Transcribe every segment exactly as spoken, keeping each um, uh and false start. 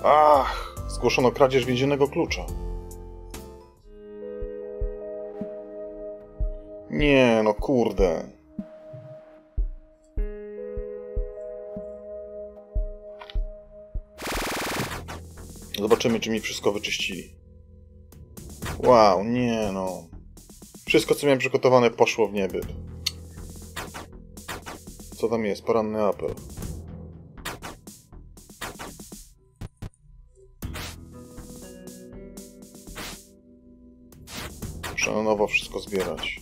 Ach! Zgłoszono kradzież więziennego klucza. Nie, no kurde. Zobaczymy, czy mi wszystko wyczyścili. Wow, nie no. Wszystko, co miałem przygotowane, poszło w niebyt. Co tam jest? Poranny apel. Muszę na nowo wszystko zbierać.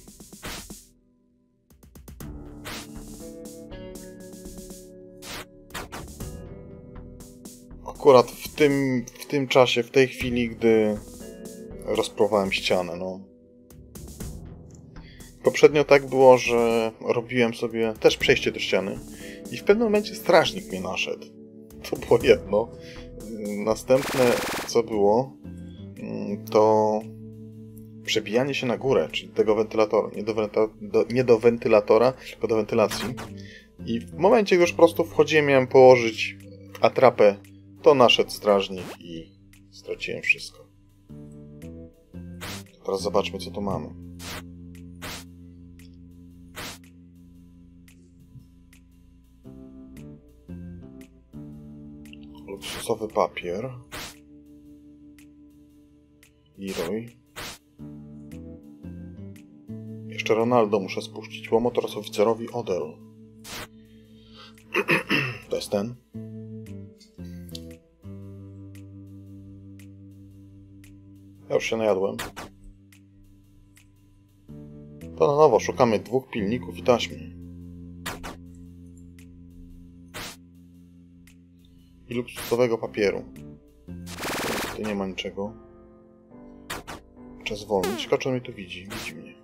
Akurat w tym, w tym czasie, w tej chwili, gdy rozprowałem ścianę, no. Poprzednio tak było, że robiłem sobie też przejście do ściany i w pewnym momencie strażnik mnie naszedł. To było jedno. Następne, co było, to przebijanie się na górę, czyli tego wentylatora. Nie do, do, nie do wentylatora, tylko do wentylacji. I w momencie, gdy już po prostu wchodziłem, miałem położyć atrapę, to naszedł strażnik i straciłem wszystko. Teraz zobaczmy, co tu mamy. Luksusowy papier. Leroy. Jeszcze Ronaldo muszę spuścić. Łomot oraz oficerowi Odell. To jest ten. Ja już się najadłem. To na nowo szukamy dwóch pilników i taśmy. I luksusowego papieru. Tutaj nie ma niczego. Czas zwolnić. Ciekawe, czy on mnie tu widzi. Widzi mnie.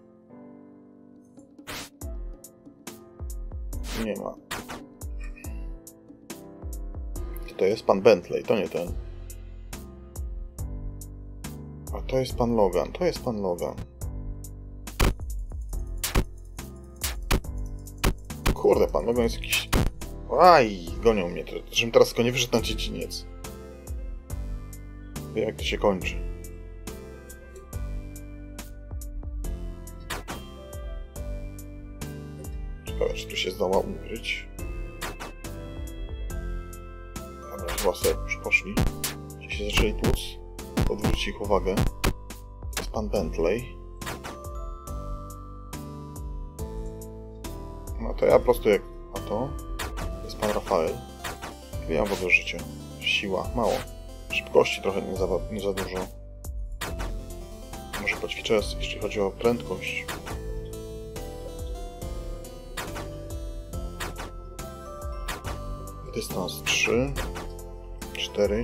Nie ma. Co to jest? Pan Bentley. To nie ten. A to jest pan Logan. To jest pan Logan. Kurde, pan Logan jest jakiś... Aj, gonią mnie. Żebym teraz tylko nie wyszedł na dziedziniec. Wiem, jak to się kończy. Ciekawe, czy tu się zdoła ukryć. Dobra, chyba sobie już poszli. Ci się zaczęli tłuc. Odwróćcie ich uwagę. To jest pan Bentley. No to ja po prostu jak... A to? To jest pan Rafael. Ja mam w ogóle życie. Siła. Mało. Szybkości trochę nie za, nie za dużo. Może poćwiczę, jeśli chodzi o prędkość. Dystans trzy. cztery.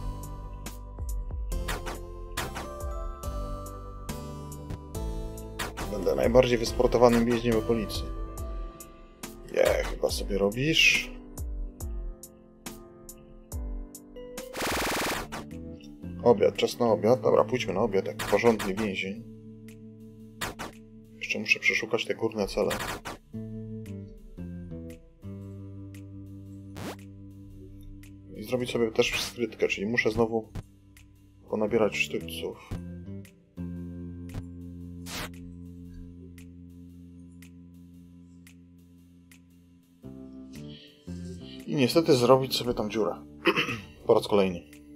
Będę najbardziej wysportowanym więźniem w okolicy. Nie, chyba sobie robisz. Obiad, czas na obiad. Dobra, pójdźmy na obiad, jak porządny więzień. Jeszcze muszę przeszukać te górne cele. I zrobić sobie też skrytkę, czyli muszę znowu ponabierać sztyców. I niestety zrobić sobie tam dziurę. Po raz kolejny.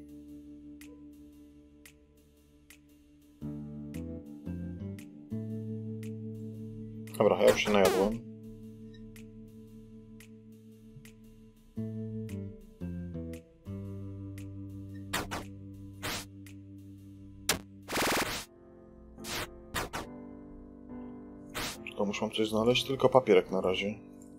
Dobra, ja już się najadłem. To muszę coś znaleźć, tylko papierek na razie.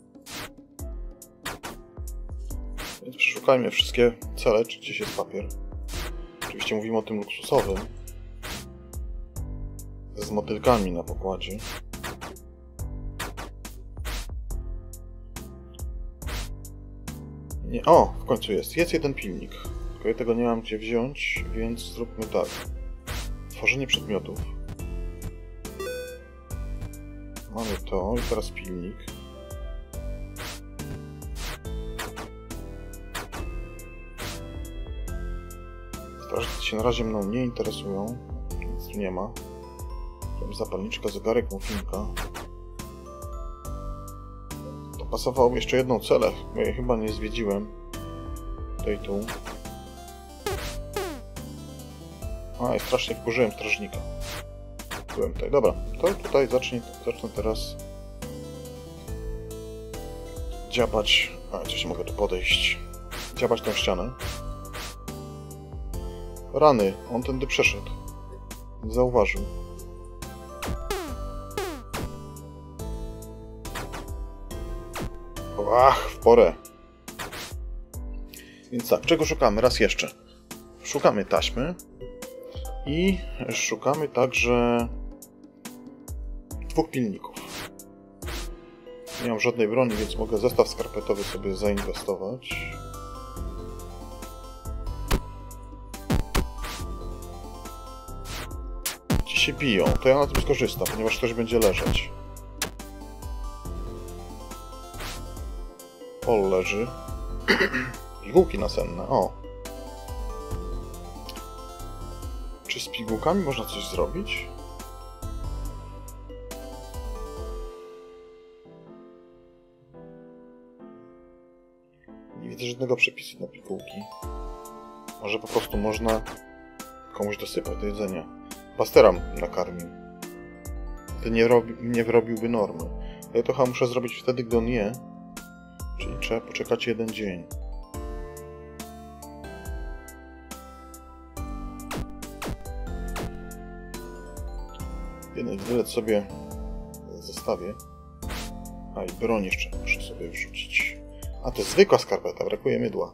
Więc przeszukajmy wszystkie cele, czy gdzieś jest papier. Oczywiście mówimy o tym luksusowym. Z motylkami na pokładzie. Nie, o, w końcu jest. Jest jeden pilnik. Tylko ja tego nie mam gdzie wziąć, więc zróbmy tak. Tworzenie przedmiotów. Mamy to i teraz pilnik. Strażnicy się na razie mną nie interesują. Nic tu nie ma. Zapalniczka, zegarek, muffinka. To pasowałoby jeszcze jedną celę, bo ja chyba nie zwiedziłem. Tej tu. A, i strasznie wkurzyłem strażnika. Byłem tutaj. Dobra, to tutaj zacznę, zacznę teraz dziabać. A, coś mogę tu podejść. Dziabać tę ścianę. Rany, on tędy przeszedł. Nie zauważył. Ach, w porę. Więc tak, czego szukamy? Raz jeszcze. Szukamy taśmy. I szukamy także dwóch pilników. Nie mam żadnej broni, więc mogę zestaw skarpetowy sobie zainwestować. Ci się biją, to ja na tym skorzystam, ponieważ ktoś będzie leżeć. Pol leży. Pigułki nasenne, o. Czy z pigułkami można coś zrobić? Nie widzę żadnego przepisu na pigułki. Może po prostu można komuś dosypać do jedzenia. Pastera nakarmił. To nie, robi, nie wyrobiłby normy. Ja to chyba muszę zrobić wtedy, gdy on je. Czyli trzeba poczekać jeden dzień. Jeden widelec sobie zostawię. A i broń jeszcze muszę sobie wrzucić. A to jest zwykła skarpeta, brakuje mydła.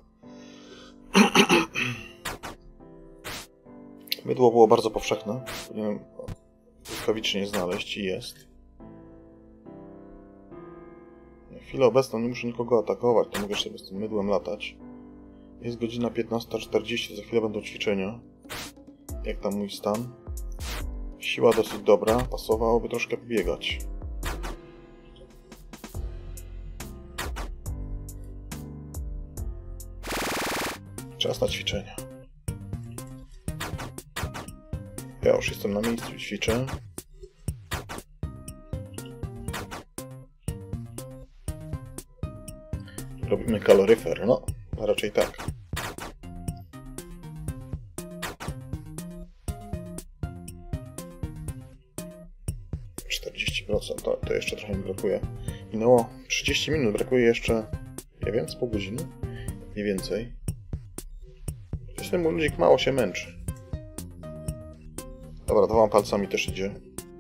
Mydło było bardzo powszechne. Powinienem błyskawicznie znaleźć i jest. Na chwilę obecną nie muszę nikogo atakować, to mogę sobie z tym mydłem latać. Jest godzina piętnasta czterdzieści, za chwilę będą ćwiczenia. Jak tam mój stan? Siła dosyć dobra, pasowałoby troszkę pobiegać. Czas na ćwiczenia. Ja już jestem na miejscu i ćwiczę. Robimy kaloryfer, no, raczej tak. czterdzieści procent, to, to jeszcze trochę mi brakuje. Minęło trzydzieści minut, brakuje jeszcze, nie wiem, z pół godziny? Nie więcej. Ten mój ludzik mało się męczy. Dobra, dwoma palcami też idzie.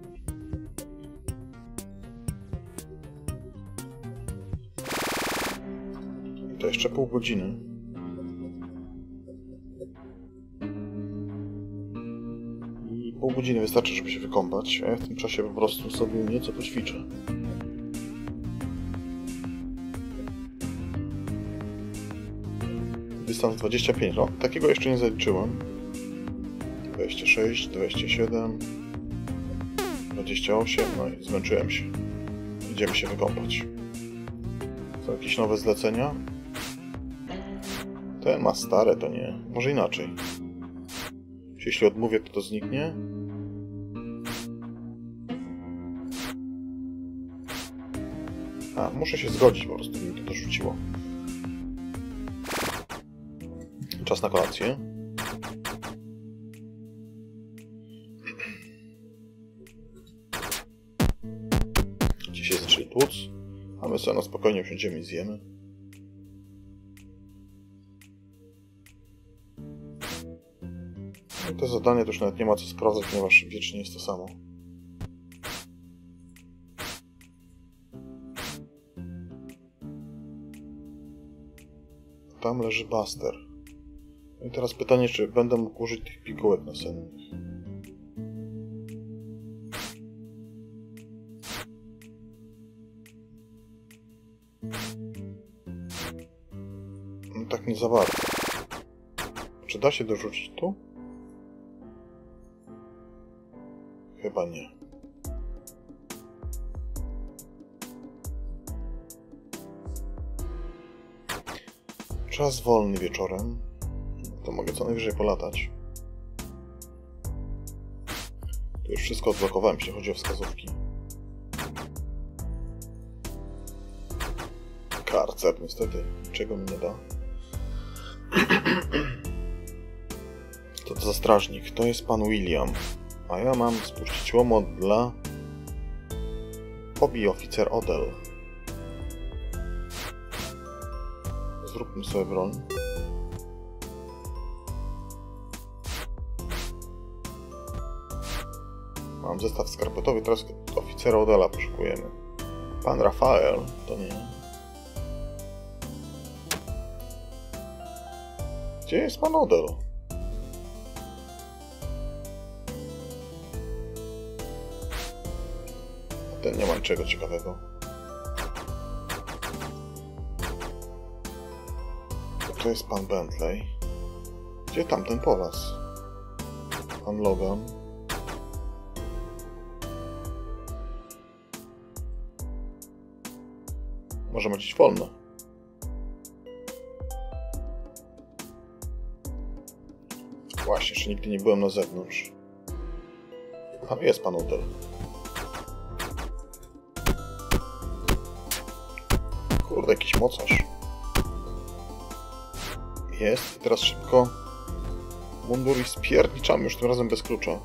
I to jeszcze pół godziny. I pół godziny wystarczy, żeby się wykąpać, a ja w tym czasie po prostu sobie nieco poćwiczę. Dystans dwadzieścia pięć, no, takiego jeszcze nie zaliczyłem. dwadzieścia sześć, dwadzieścia siedem, dwadzieścia osiem, no i zmęczyłem się. Idziemy się wykąpać. Są jakieś nowe zlecenia? Ten ma stare, to nie. Może inaczej. Czy jeśli odmówię, to to zniknie? A, muszę się zgodzić, po prostu mi to dorzuciło. Czas na kolację. Dziś jest trzy tłuc, a my sobie na spokojnie usiądziemy i zjemy. I to zadanie to już nawet nie ma co sprawdzać, ponieważ wiecznie jest to samo. Tam leży Buster. I teraz pytanie, czy będę mógł użyć tych pigułek nasennych. No tak nie za bardzo. Czy da się dorzucić tu? Chyba nie. Czas wolny wieczorem. To mogę co najwyżej polatać. Tu już wszystko odblokowałem, jeśli chodzi o wskazówki. Karcer niestety niczego mi nie da. Co to za strażnik? To jest pan William. A ja mam spuścić łomot dla... Hobby oficer Odell. Zróbmy sobie broń. Mam zestaw skarpetowy, teraz oficera Odella poszukujemy. Pan Rafael, to nie. Gdzie jest pan Odell? A ten nie ma niczego ciekawego. To jest pan Bentley. Gdzie tamten Polas? Pan Logan. Możemy dziś wolno. Właśnie, jeszcze nigdy nie byłem na zewnątrz. Tam jest pan Odell. Kurde, jakiś mocarz. Jest. Teraz szybko mundur i spierniczamy już tym razem bez klucza.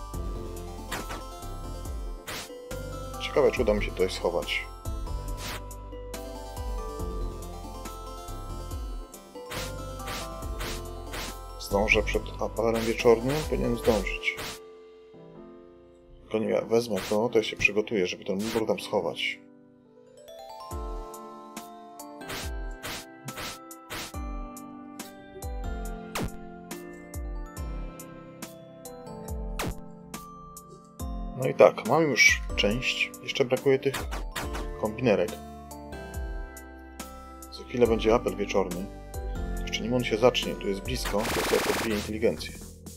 Ciekawe, czy uda mi się tutaj schować. Zdążę przed apelem wieczornym? Powinienem zdążyć. Tylko nie, wezmę to, to ja się przygotuję, żeby ten mundur tam schować. No i tak, mam już część. Jeszcze brakuje tych kombinerek. Za chwilę będzie apel wieczorny. Jeszcze nim on się zacznie, tu jest blisko, to sobie podbije inteligencję.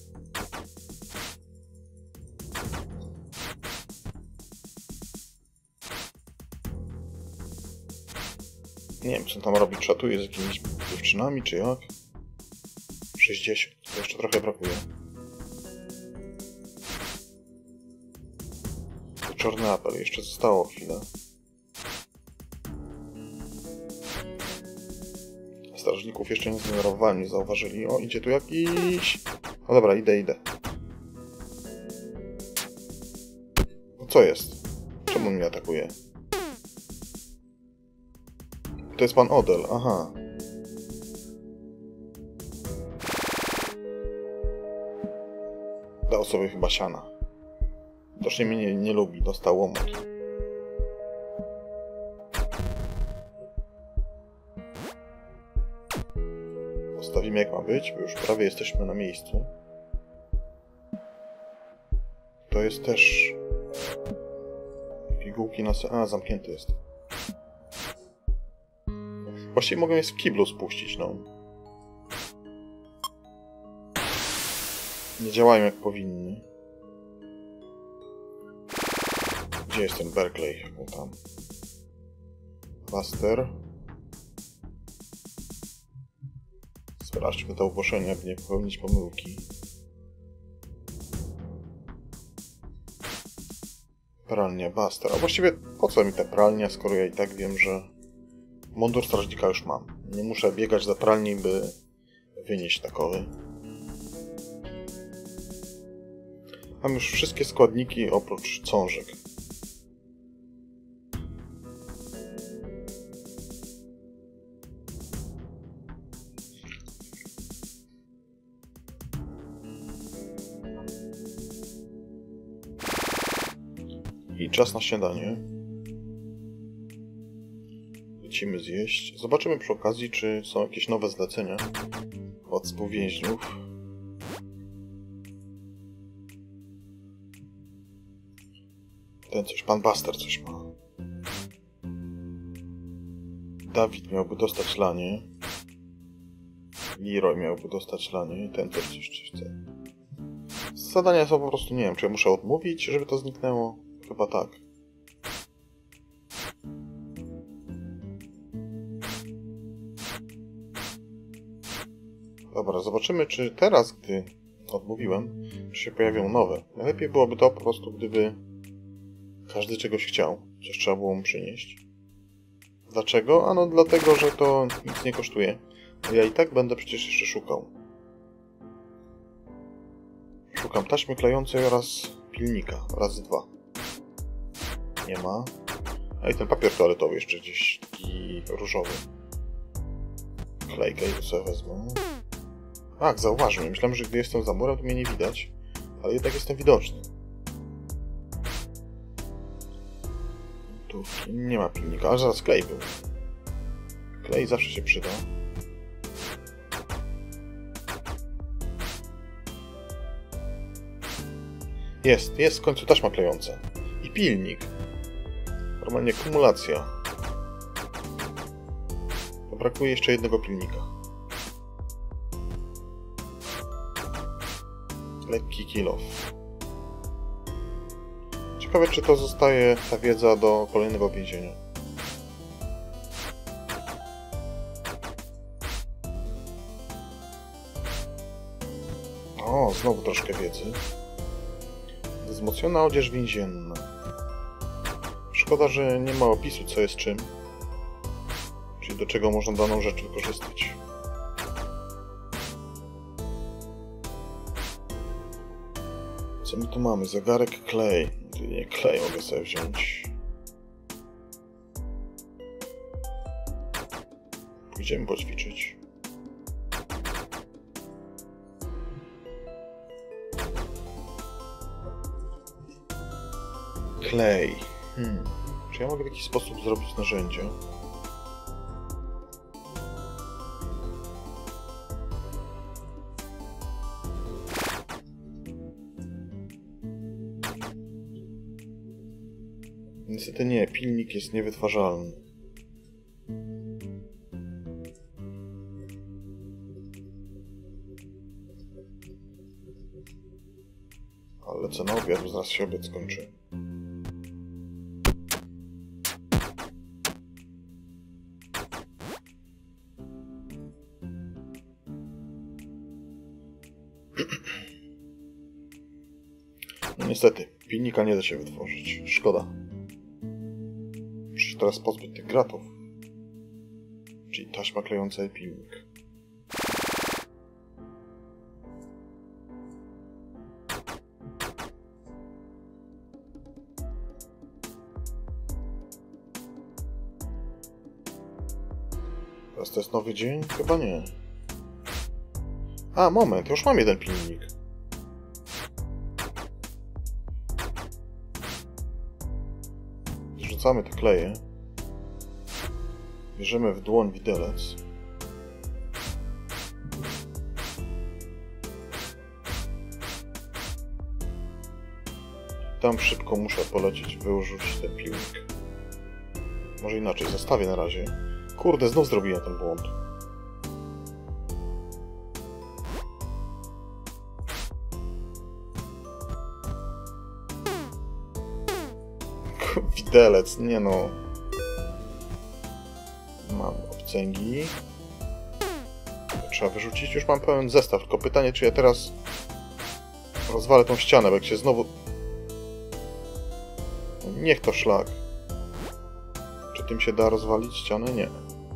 Nie wiem, co on tam robi, czatuje z jakimiś dziewczynami, czy jak? sześćdziesiąt, to jeszcze trochę brakuje. Wieczorny apel, jeszcze zostało chwilę. Strażników jeszcze nie zdenerwowałem, nie zauważyli. O, idzie tu jakiś... No dobra, idę, idę. No co jest? Czemu on mnie atakuje? To jest pan Odell, aha. Dał sobie chyba siana. Widocznie mnie nie, nie lubi, dostał łomot. Postawimy jak ma być, bo już prawie jesteśmy na miejscu. To jest też... Pigułki na... A, zamknięty jest. Właściwie mogę je w kiblu spuścić, no. Nie działają jak powinni. Gdzie jest ten Berkeley? O, tam. Buster. Sprawdźmy te ogłoszenia, by nie popełnić pomyłki. Pralnia Buster. A właściwie po co mi ta pralnia, skoro ja i tak wiem, że mundur strażnika już mam. Nie muszę biegać za pralni, by wynieść takowy. Mam już wszystkie składniki oprócz cążek. I czas na śniadanie. Lecimy zjeść. Zobaczymy przy okazji, czy są jakieś nowe zlecenia od współwięźniów. Ten coś, pan Buster coś ma. Dawid miałby dostać lanie. Leroy miałby dostać lanie. I ten też coś, coś chce. Zadania są po prostu, nie wiem, czy ja muszę odmówić, żeby to zniknęło. Chyba tak. Dobra, zobaczymy, czy teraz, gdy odmówiłem, czy się pojawią nowe. Najlepiej byłoby to po prostu, gdyby każdy czegoś chciał, coś trzeba było mu przynieść. Dlaczego? Ano dlatego, że to nic nie kosztuje. A ja i tak będę przecież jeszcze szukał. Szukam taśmy klejącej oraz pilnika. Raz, dwa. Nie ma. A i ten papier toaletowy jeszcze gdzieś taki różowy. Klejkę i to sobie wezmę. Ach, zauważyłem. Myślałem, że gdy jestem za murem, to mnie nie widać. Ale jednak jestem widoczny. Tu nie ma pilnika, ale zaraz klej był. Klej zawsze się przyda. Jest, jest w końcu taśma klejąca. I pilnik. Normalnie kumulacja. To brakuje jeszcze jednego pilnika. Lekki kilof. Ciekawe, czy to zostaje ta wiedza do kolejnego więzienia. O, znowu troszkę wiedzy. Wzmocniona odzież więzienna. Szkoda, że nie ma opisu, co jest czym. Czyli do czego można daną rzecz wykorzystać. Co my tu mamy? Zegarek, klej. Nie, klej mogę sobie wziąć. Pójdziemy poćwiczyć. Klej. Hmm. Czy ja mogę w jakiś sposób zrobić narzędzie? Niestety nie, pilnik jest niewytwarzalny. Ale lecę na obiad, bo zaraz się obiad skończy. No niestety, pilnika nie da się wytworzyć. Szkoda. Muszę się teraz pozbyć tych gratów. Czyli taśma klejąca i pilnik. Teraz to jest nowy dzień? Chyba nie. A, moment, już mam jeden pilnik. Zrzucamy te kleje. Bierzemy w dłoń widelec. Tam szybko muszę polecieć, wyłożyć ten pilnik. Może inaczej, zostawię na razie. Kurde, znów zrobiłem ten błąd. Widelec, nie no. Mam obcęgi. Trzeba wyrzucić. Już mam pełen zestaw, tylko pytanie, czy ja teraz rozwalę tą ścianę, bo jak się znowu... Niech to szlak. Czy tym się da rozwalić ścianę? Nie.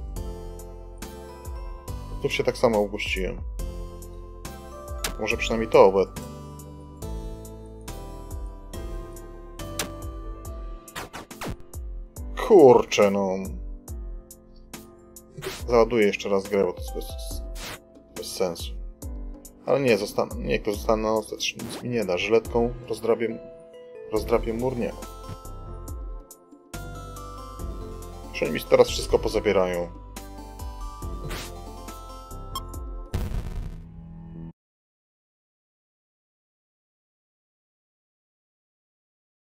Tu się tak samo ugościłem. Może przynajmniej to obetnę. Kurczę, no. Załaduję jeszcze raz grę, bo to jest bez, bez sensu. Ale nie, zostanę, niech to zostanę na noc, nic mi nie da. Żyletką rozdrabię, rozdrabię mur, nie. Przynajmniej mi teraz wszystko pozabierają.